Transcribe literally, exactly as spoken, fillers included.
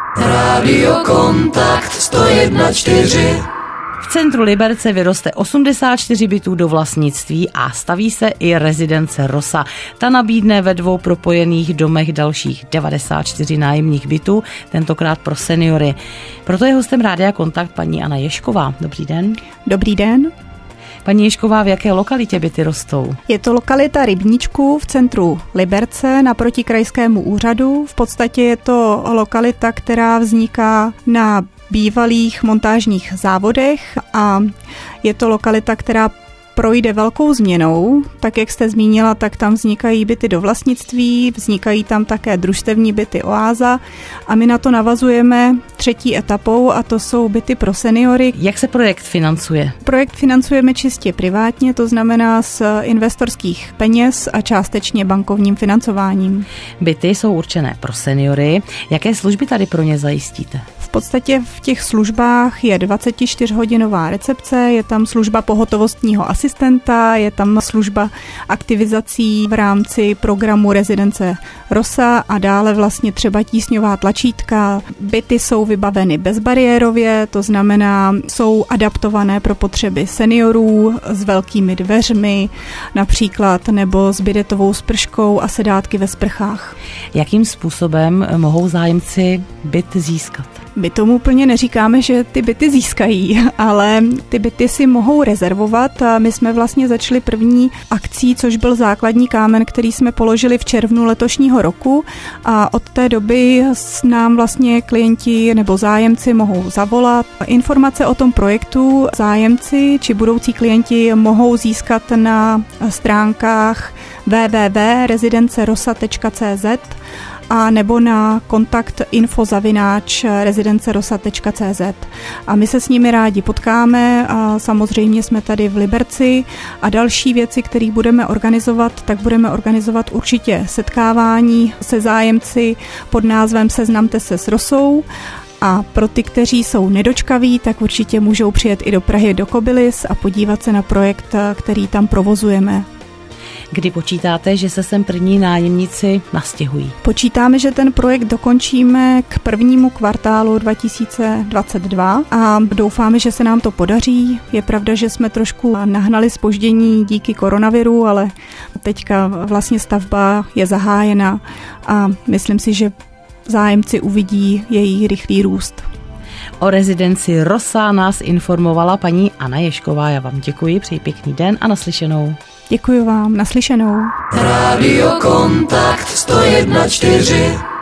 Rádio Kontakt sto jedna čtyři. V centru Liberce vyroste osmdesát čtyři bytů do vlastnictví a staví se i rezidence Rosa. Ta nabídne ve dvou propojených domech dalších devadesát čtyři nájemních bytů, tentokrát pro seniory. Proto je hostem Rádia Kontakt paní Anna Ježková. Dobrý den. Dobrý den. Paní Ježková, v jaké lokalitě byty rostou? Je to lokalita Rybníčků v centru Liberce naproti krajskému úřadu. V podstatě je to lokalita, která vzniká na bývalých montážních závodech a je to lokalita, která projde velkou změnou. Tak, jak jste zmínila, tak tam vznikají byty do vlastnictví, vznikají tam také družstevní byty Oáza a my na to navazujeme třetí etapou a to jsou byty pro seniory. Jak se projekt financuje? Projekt financujeme čistě privátně, to znamená z investorských peněz a částečně bankovním financováním. Byty jsou určené pro seniory. Jaké služby tady pro ně zajistíte? V podstatě v těch službách je dvacetičtyřhodinová recepce, je tam služba pohotovostního asistenta, je tam služba aktivizací v rámci programu rezidence Rosa a dále vlastně třeba tísňová tlačítka. Byty jsou vybaveny bezbariérově, to znamená, jsou adaptované pro potřeby seniorů s velkými dveřmi například nebo s bidetovou sprškou a sedátky ve sprchách. Jakým způsobem mohou zájemci byt získat? My tomu úplně neříkáme, že ty byty získají, ale ty byty si mohou rezervovat a my jsme vlastně začali první akcí, což byl základní kámen, který jsme položili v červnu letošního roku a od té doby nám vlastně klienti nebo zájemci mohou zavolat. Informace o tom projektu zájemci či budoucí klienti mohou získat na stránkách w w w tečka rezidence rosa tečka c z a nebo na kontakt info zavináč rezidence rosa tečka c z. A my se s nimi rádi potkáme a samozřejmě jsme tady v Liberci a další věci, které budeme organizovat, tak budeme organizovat určitě setkávání se zájemci pod názvem Seznamte se s Rosou. A pro ty, kteří jsou nedočkaví, tak určitě můžou přijet i do Prahy do Kobylis a podívat se na projekt, který tam provozujeme. Kdy počítáte, že se sem první nájemníci nastěhují? Počítáme, že ten projekt dokončíme k prvnímu kvartálu dva tisíce dvacet dva a doufáme, že se nám to podaří. Je pravda, že jsme trošku nahnali zpoždění díky koronaviru, ale teďka vlastně stavba je zahájena a myslím si, že zájemci uvidí její rychlý růst. O rezidenci Rosa nás informovala paní Anna Ježková. Já vám děkuji, přeji pěkný den a naslyšenou. Děkuji vám, naslyšenou. Rádio Kontakt sto jedna čtyři.